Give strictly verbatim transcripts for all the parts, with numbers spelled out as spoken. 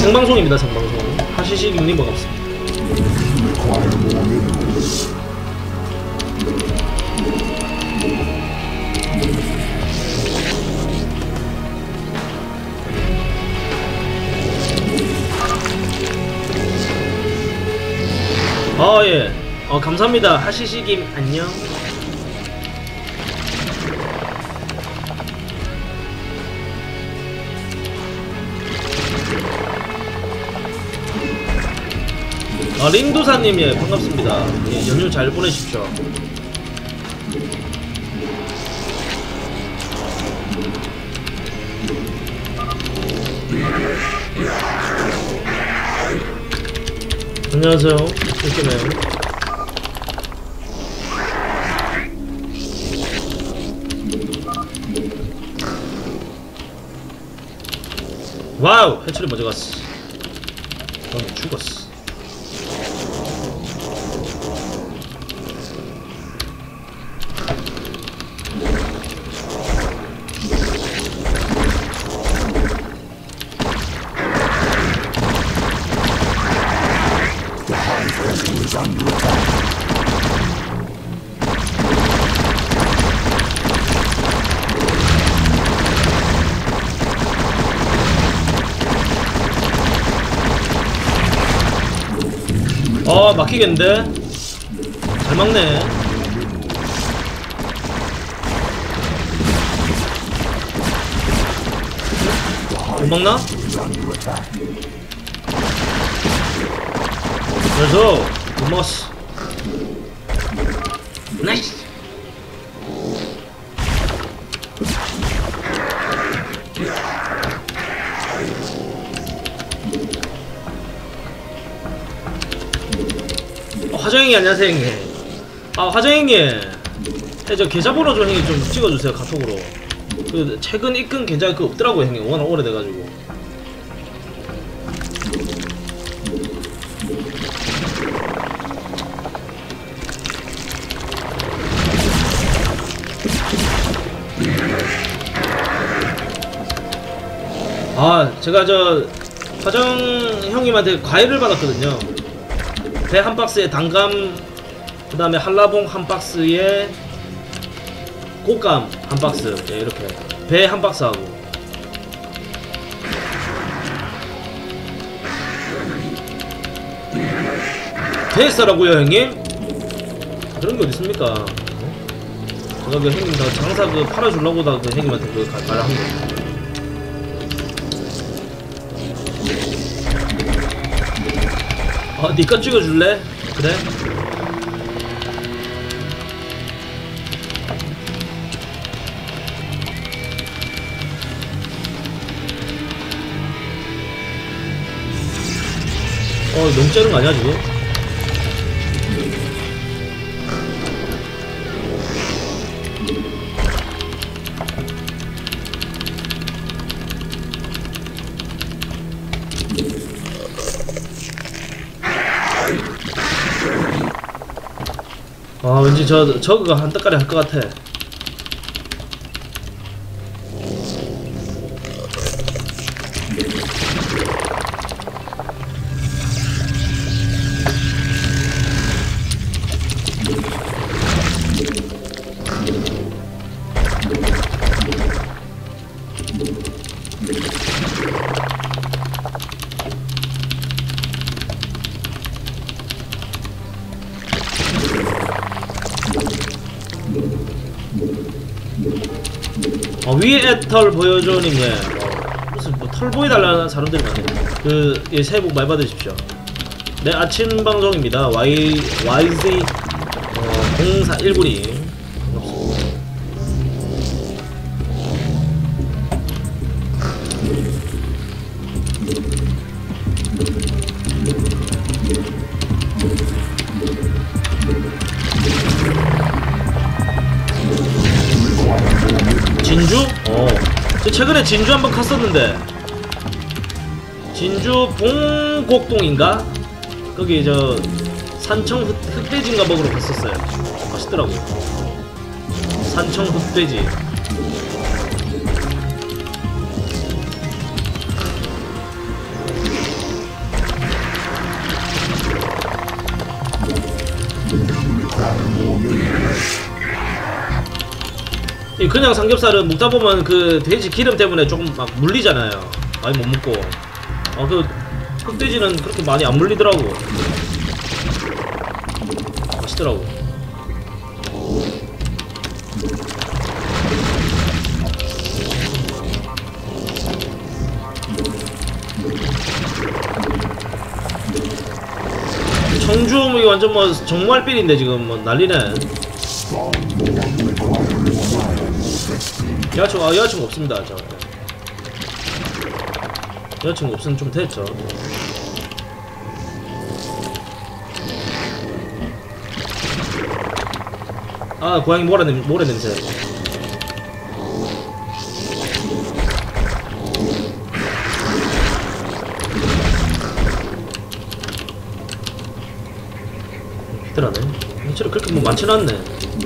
생방송입니다. 생방송. 하시식님 반갑습니다. 아 예. 어 감사합니다. 하시식임 안녕. 아 린도사님 예 반갑습니다. 예, 연휴 잘 보내십시오. 안녕하세요. 이렇게 봬요. 와우! 해철이 먼저 갔어. 넌 죽었어. 어 막히겠는데? 잘 막네. 못 막나? 그래서 못 막았어. 나이스. 화정행이 안녕하세요 형님. 아 화정행님 저 계좌번호 좀 형님 좀 찍어주세요 카톡으로. 그 최근 입금 계좌 그 없더라고요 형님. 워낙 오래돼가지고. 아 제가 저 화정 형님한테 과일을 받았거든요. 배 한 박스에 단감, 그 다음에 한라봉 한 박스에 곶감 한 박스. 예, 이렇게 배 한 박스하고. 됐어라고요 형님? 그런 게 어딨습니까? 제가 그 형님 다 장사 그 팔아주려고 다 그 형님한테 그 말을 한 거예요. 아, 니꺼 찍어줄래? 그래? 어, 너무 째는 거 아니야, 지금? 아 왠지 저 저그가 한 떡가리 할 것 같아. 어, 위에 털 보여줘님. 예. 어, 무슨 뭐 털 보여달라는 사람들이 많네. 그 예, 새해 복 많이 받으십시오. 네 아침 방송입니다. Y YZ 어, 공사일구님 반갑습니다. 진주? 어. 저 최근에 진주 한번 갔었는데. 진주 봉곡동인가? 거기 저 산청 흑, 흑돼지인가 먹으러 갔었어요. 맛있더라고요. 산청 흑돼지. 이 그냥 삼겹살은 먹다 보면 그 돼지 기름 때문에 조금 막 물리잖아요. 많이 못 먹고. 아, 그 흑돼지는 그렇게 많이 안 물리더라고. 맛있더라고. 청주 뭐 이거 완전 뭐 정말삘인데 지금 뭐 난리네. 여자친구, 아 여자친구 없습니다. 저 여자친구 없으면 좀 됐죠. 아 고양이 모래, 냄, 모래 냄새. 힘들하네. 확실히 그렇게 뭐 많진 않네.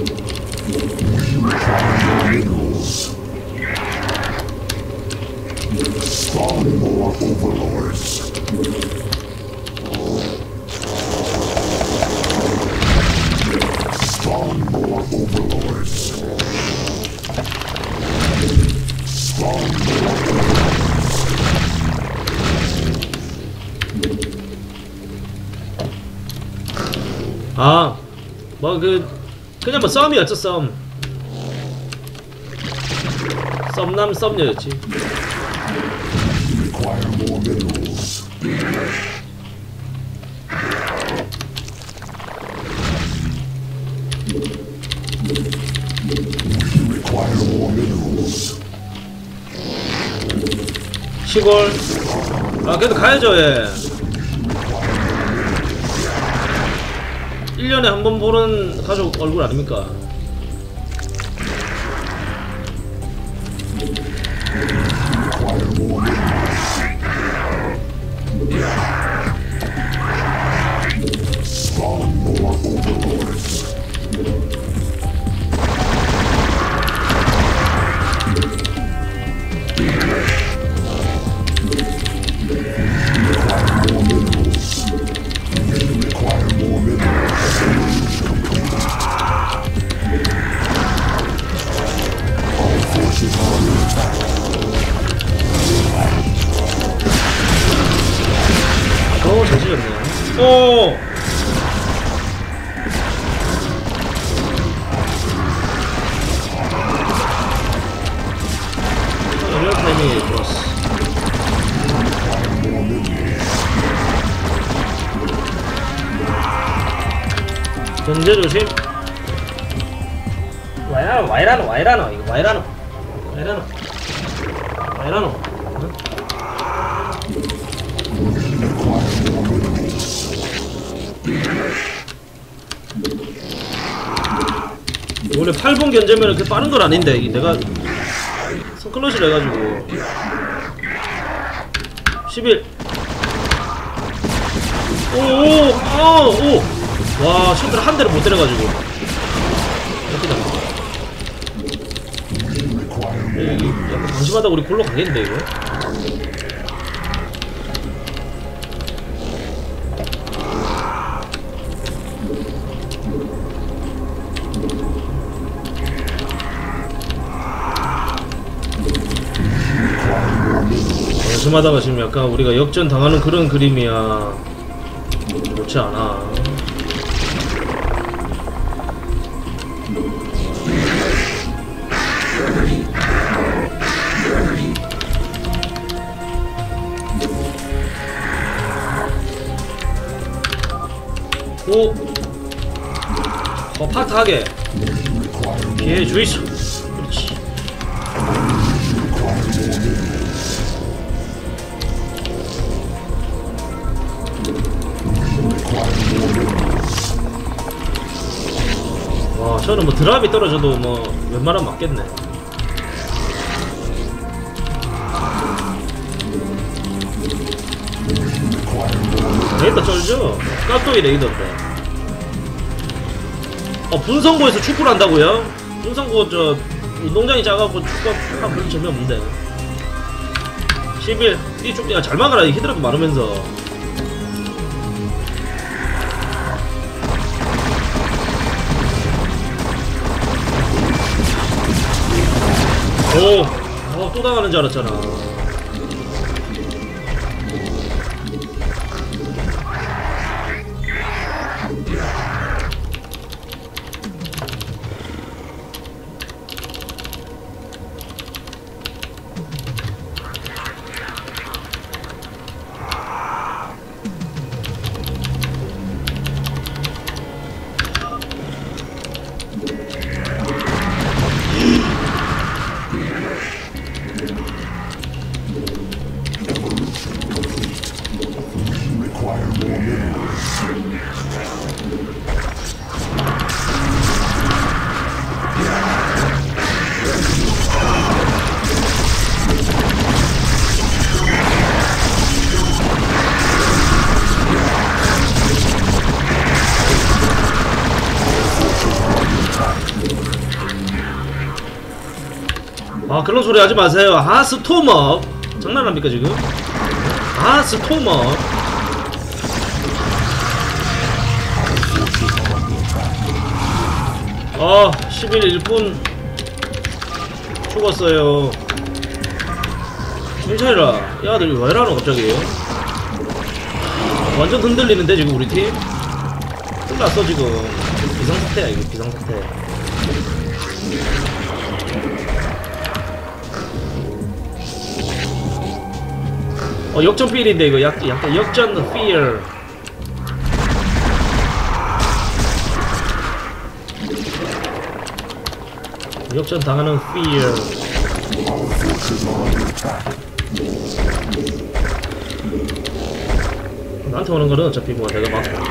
아, 뭐 그 그냥 뭐 썸이었죠. 썸 썸남 썸녀였지. 시골. 아 그래도 가야죠. 예. 일 년에 한 번 보는 가족 얼굴 아닙니까? 오, 잘 찢었네요. 오! 리얼 타임이 좋았어. 견제 조심. 와이라노, 와이라노, 와이라노, 이거 와이라노. 와이라노. 와이라노. 응? 원래 팔 번 견제면 그렇게 빠른 건 아닌데 이게 내가 선클러시를 해가지고 십일. 오오 아 오 와 셔틀 한 대를 못 때려가지고 이렇게 잡아. 약간 방심하다 우리 골로 가겠는데 이거. 방심하다가 지금 약간 우리가 역전 당하는 그런 그림이야. 좋지 않아. 오! 어, 파트하게 피해 주이소. 그렇지. 와, 저는 뭐 드랍이 떨어져도 뭐 웬만하면 맞겠네. 레이더 쩔죠? 깍두기 레이더인데. 어, 분성고에서 축구를 한다고요? 분성고 저 운동장이 작아갖고 축구가 별로 재미없는데. 십일 이쪽 야 잘 막아라. 이 히드라도 많으면서. 오, 어, 또 당하는 줄 알았잖아. 아, 그런 소리 하지 마세요. 아, 스토머 장난합니까 지금? 아, 스토머. 아, 십일 일 분 죽었어요. 괜찮이라. 야들 왜 이러노 갑자기? 완전 흔들리는데 지금 우리 팀? 끝났어 지금. 비상사태야 이거. 비상사태. 어, 역전 필인데 이거 약, 약간 역전 필. 역전 당하는 필. 나한테 오는 거는 어차피 뭐 내가 막고.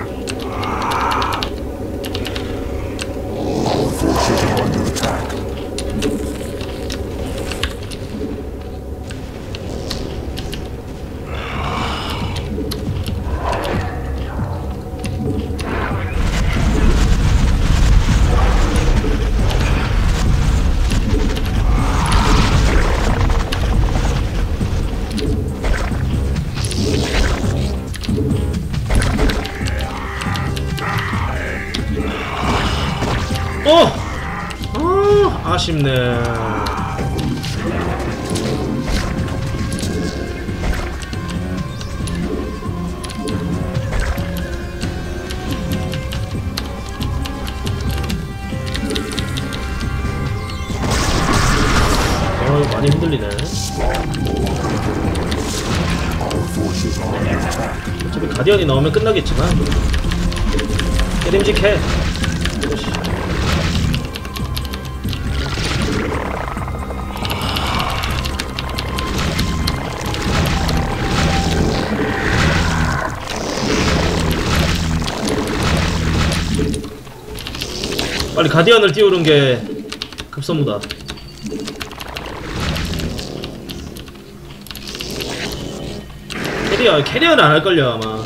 어! 아, 아쉽네. 어, 많이 흔들리네. 어차피 가디언이 나오면 끝나겠지만 깨림직해. 빨리 가디언을 띄우는 게 급선무다. 캐리어, 캐리어는 안 할걸요 아마.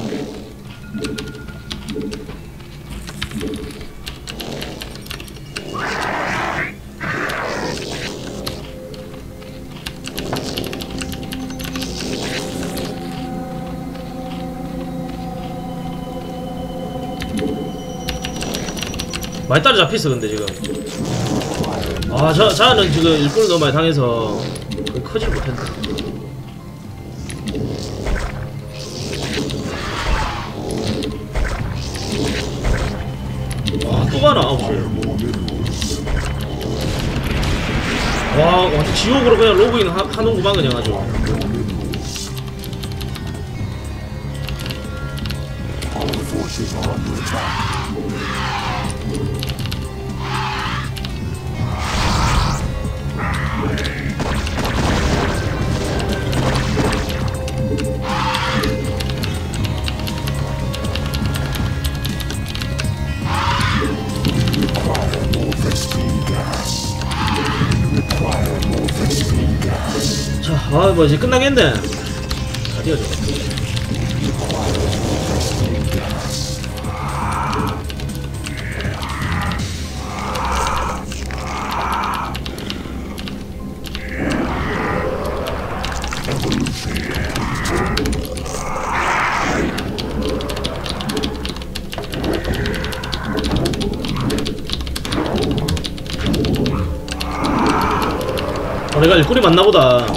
많이 따라잡혔어 근데 지금. 아, 저, 자는 지금 일꾼을 너무 많이 당해서 커지를 못했네. 와, 또 가나 아홉 시. 와, 완전 지옥으로 그냥 로그인 하, 하는구만 그냥 아주. 자, 아, 뭐 이제 끝나겠네. 가디어죠. 내가 일꾼이 맞나보다.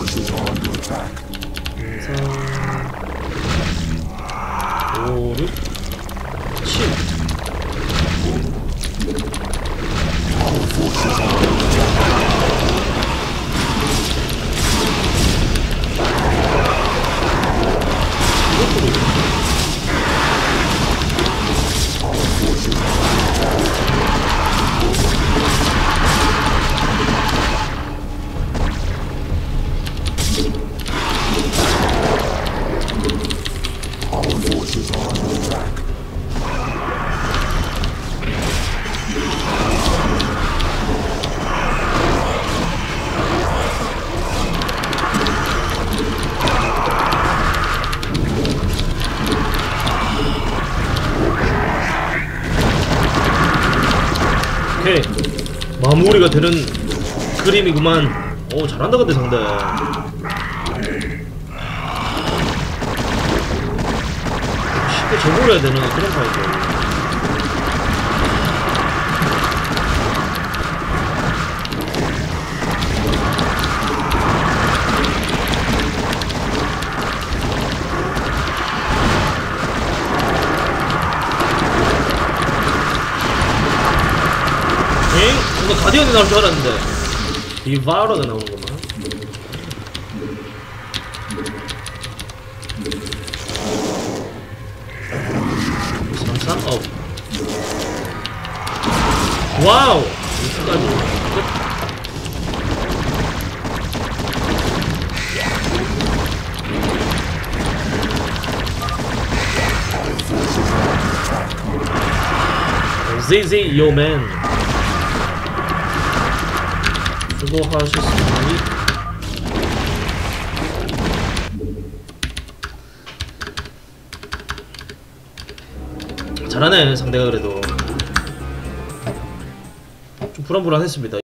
오, 육, 칠. 오케이, 마무리가 되는 그림이구만. 오, 잘한다 근데 상대. 쉽게 저버려야 되는 그런 파이죠. 엥? 뭔가 가디언이 나올 줄 알았는데 디바우러가 나오는구만. 삼삼 업. 와우! 이까지 끝. 지지 요맨 수고하셨습니다. 잘하네 상대가. 그래도 좀 불안불안했습니다.